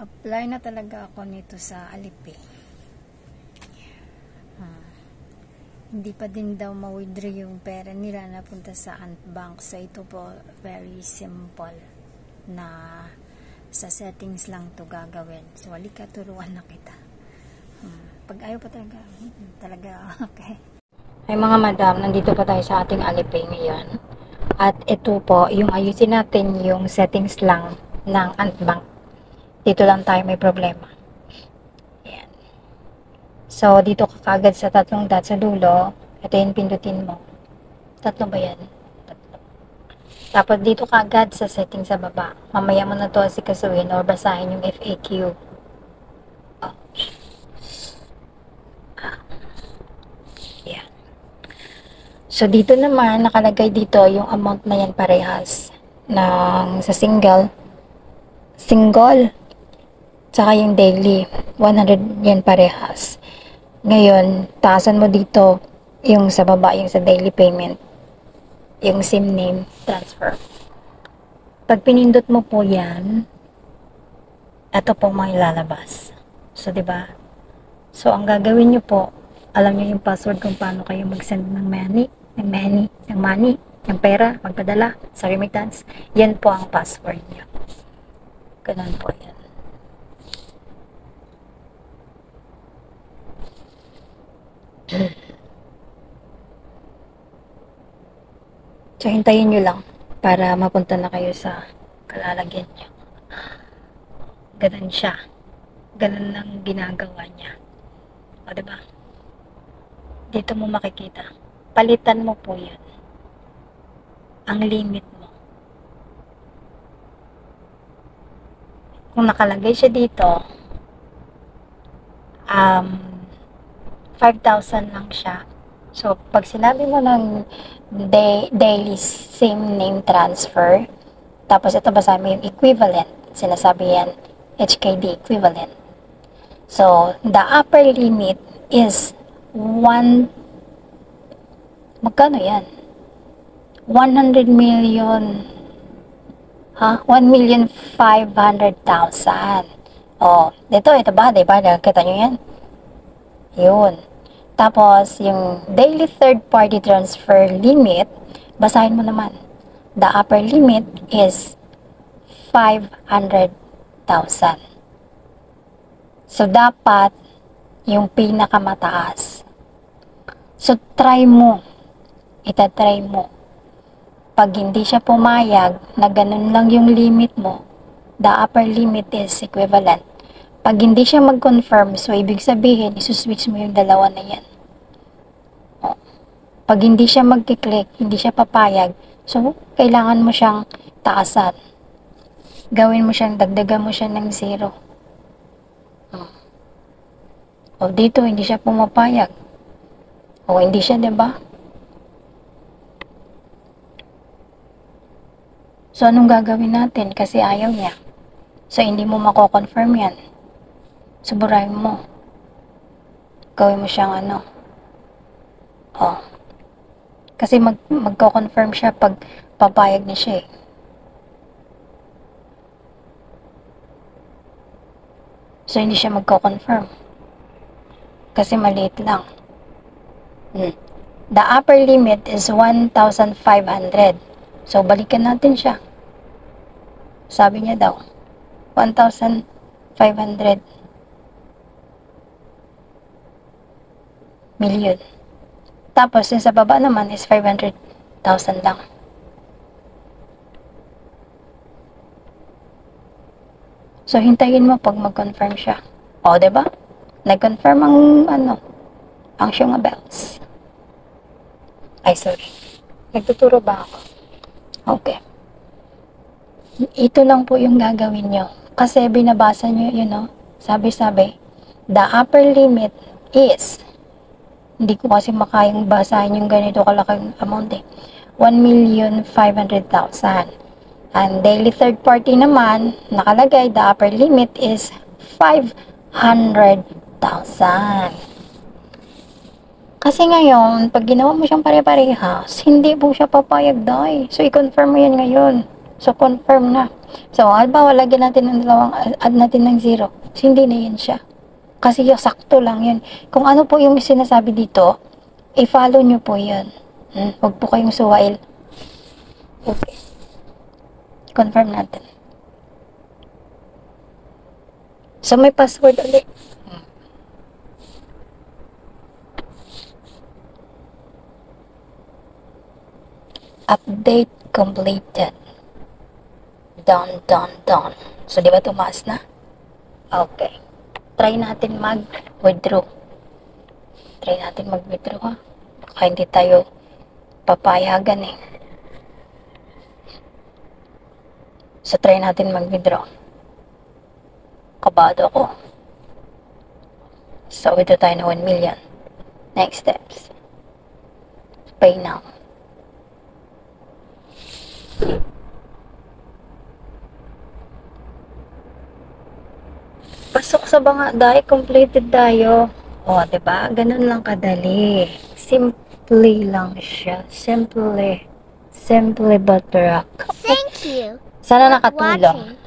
Nag-apply na talaga ako nito sa Alipay. Hindi pa din daw ma-withdraw yung pera nila napunta sa Ant Bank. So ito po, very simple na sa settings lang to gagawin. So halika, turuan na kita. Pag ayaw pa talaga okay. Ay mga madam, nandito pa tayo sa ating Alipay ngayon. At ito po, yung ayusin natin yung settings lang ng Ant Bank. Dito lang tayo may problema. Ayan. So, dito ka kagad sa tatlong dot sa dulo. Ito yung pindutin mo. Tatlo ba yan? Tatlo. Tapos dito ka agad sa settings sa baba. Mamaya mo na to asikasuhin or basahin yung FAQ. Ayan. So, dito naman, nakalagay dito yung amount na yan parehas. Sa single, tsaka yung daily, 100 yan parehas. Ngayon, taasan mo dito yung sa baba, yung sa daily payment, yung SIM name transfer. Pag pinindot mo po yan, ito po mga ilalabas. So, diba? So, ang gagawin nyo po, alam nyo yung password kung paano kayo mag-send ng money, ng pera, magpadala sa remittance. Yan po ang password nyo. Ganun po yan. So, hintayin nyo lang para mapunta na kayo sa kalalagyan nyo. Ganun siya. Ganun lang ginagawa niya. O, diba? Dito mo makikita. Palitan mo po yan. Ang limit mo. Kung nakalagay siya dito, 5,000 lang siya. So, pag sinabi mo ng daily SIM name transfer, tapos ito basahin mo yung equivalent. Sinasabi yan, HKD equivalent. So, the upper limit is magkano yan? 100 million, 1,500,000. Oh, ito ba? Diba? Nakita nyo yan? Yun. Tapos, yung daily third-party transfer limit, basahin mo naman. The upper limit is 500,000. So, dapat yung pinakamataas. So, try mo. Itatry mo. Pag hindi siya pumayag na ganun lang yung limit mo, the upper limit is equivalent. Pag hindi siya mag-confirm, so ibig sabihin, isuswitch mo yung dalawa na yan. O, pag hindi siya mag-click, hindi siya papayag, so kailangan mo siyang taasan. Gawin mo siyang, dagdagan mo siya ng 0. O dito, hindi siya pumapayag. O hindi siya, diba? So, anong gagawin natin? Kasi ayaw niya. So, hindi mo mako-confirm yan. Suburahin mo. Gawin mo siyang Kasi magko-confirm siya pag papayag na siya eh. So, hindi siya magko-confirm. Kasi maliit lang. The upper limit is 1,500. So, balikan natin siya. Sabi niya daw, 1,500 million. Tapos, yung sa baba naman is 500,000 lang. So, hintayin mo pag mag-confirm siya. O, diba? Nag-confirm ang Shunga Bells. Ay, sorry. Nagtuturo ba ako? Okay. Ito lang po yung gagawin nyo. Kasi binabasa nyo, sabi, the upper limit is, hindi ko kasi makayang basahin yung ganito kalaking amount eh, 1,500,000. And daily third party naman, nakalagay, the upper limit is 500,000. Kasi ngayon, pag ginawa mo siyang pare-parehas, hindi po siya papayag dahil. So, i-confirm mo yan ngayon. So, confirm na. So, halimbawa, lagyan natin ng dalawang, add natin ng 0. So, hindi na yun siya. Kasi yung sakto lang yun. Kung ano po yung sinasabi dito, i-follow nyo po yun. Huwag po kayong suwail. Okay. Confirm natin. So, may password ulit. Update completed. Done. So, di ba tumaas na? Okay. Try natin mag-withdraw. Ha? Baka hindi tayo papayagan eh. So, try natin mag-withdraw. Kabado ako. So, withdraw tayo na 1 million. Next steps. Pay now. Pasok sa banga, dahil completed tayo. O, diba? Ganun lang kadali. Simply lang siya. Simply but rock. Thank you Sana for nakatulong. watching.